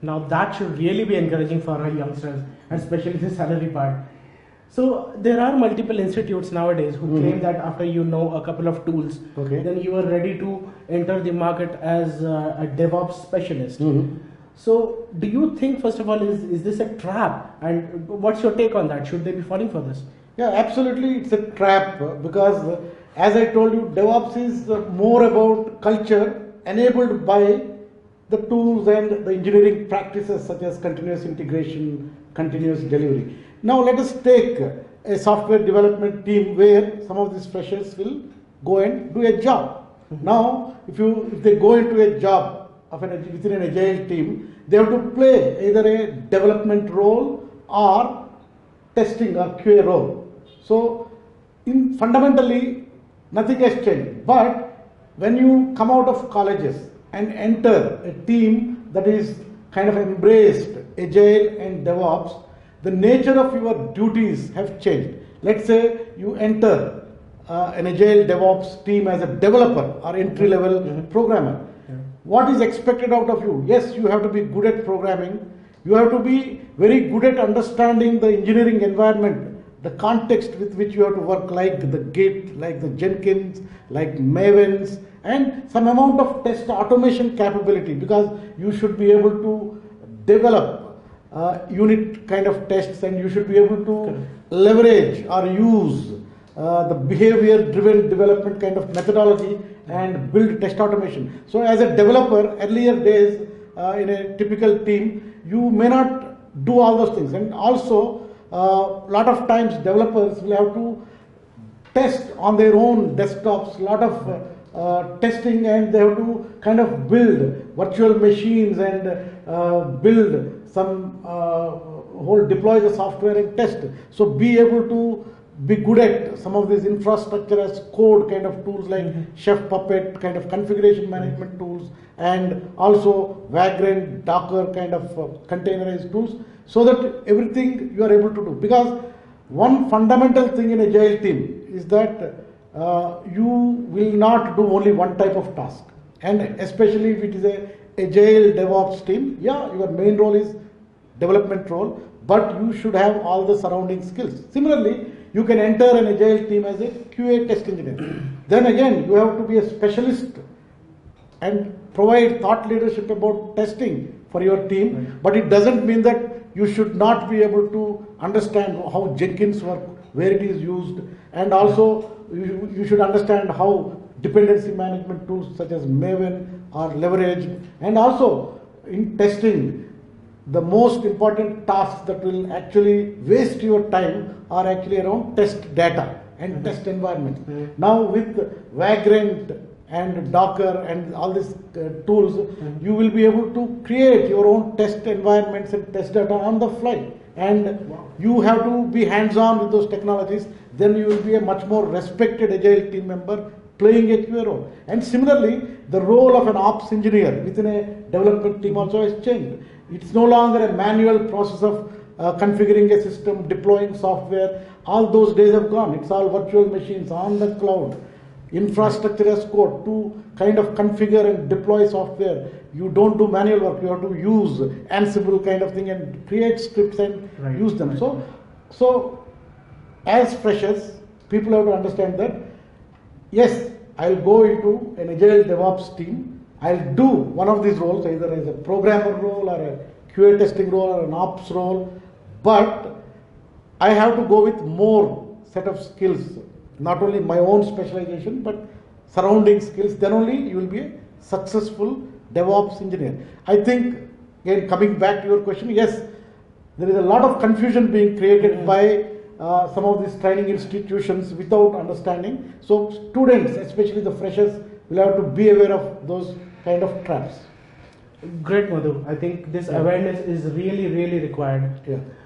Now that should really be encouraging for our youngsters, and especially the salary part. So there are multiple institutes nowadays who claim that after you know a couple of tools, then you are ready to enter the market as a DevOps specialist. So do you think, first of all, is this a trap? And what's your take on that? Should they be falling for this? Yeah, absolutely, it's a trap because as I told you, DevOps is more about culture enabled by the tools and the engineering practices such as continuous integration, continuous delivery. Now let us take a software development team where some of these freshers will go and do a job. Now if they go into a job within an agile team, they have to play either a development role or testing or QA role. So fundamentally nothing has changed, but when you come out of colleges and enter a team that is kind of embraced agile and DevOps, the nature of your duties have changed. Let's say you enter an agile DevOps team as a developer or entry-level programmer. What is expected out of you? Yes, you have to be good at programming. You have to be very good at understanding the engineering environment, the context with which you have to work, like the Git, like the Jenkins, like Mavens, and some amount of test automation capability, because you should be able to develop unit kind of tests, and you should be able to leverage or use the behavior driven development kind of methodology and build test automation. So as a developer, earlier days in a typical team, you may not do all those things, and also a lot of times developers will have to test on their own desktops, lot of testing, and they have to kind of build virtual machines and build some deploy the software and test. So be able to be good at some of these infrastructure as code kind of tools like Chef Puppet kind of configuration management tools, and also Vagrant, Docker kind of containerized tools, so that everything you are able to do. Because one fundamental thing in agile team is that you will not do only one type of task, and especially if it is a agile DevOps team, yeah, your main role is development role, but you should have all the surrounding skills. Similarly, you can enter an agile team as a QA test engineer. Then again, you have to be a specialist and provide thought leadership about testing for your team, but it doesn't mean that you should not be able to understand how Jenkins work, where it is used, and also you should understand how dependency management tools such as Maven are leveraged, and also in testing, the most important tasks that will actually waste your time are actually around test data and test environment. Now with Vagrant and Docker and all these tools, you will be able to create your own test environments and test data on the fly, and you have to be hands-on with those technologies. Then you will be a much more respected agile team member playing a QA role. And similarly, the role of an ops engineer within a development team also has changed. It's no longer a manual process of configuring a system, deploying software. All those days have gone. It's all virtual machines on the cloud, infrastructure as code to kind of configure and deploy software. You don't do manual work. You have to use Ansible kind of thing and create scripts and use them. So as freshers, people have to understand that, yes, I'll go into an agile DevOps team. I'll do one of these roles, either as a programmer role or a QA testing role or an ops role, but I have to go with more set of skills, not only my own specialization, but surrounding skills. Then only you will be a successful DevOps engineer. I think, again, coming back to your question, yes, there is a lot of confusion being created by some of these training institutions without understanding. So students, especially the freshers, will have to be aware of those kind of traps. Great, Madhu. I think this awareness is really, really required. Yeah.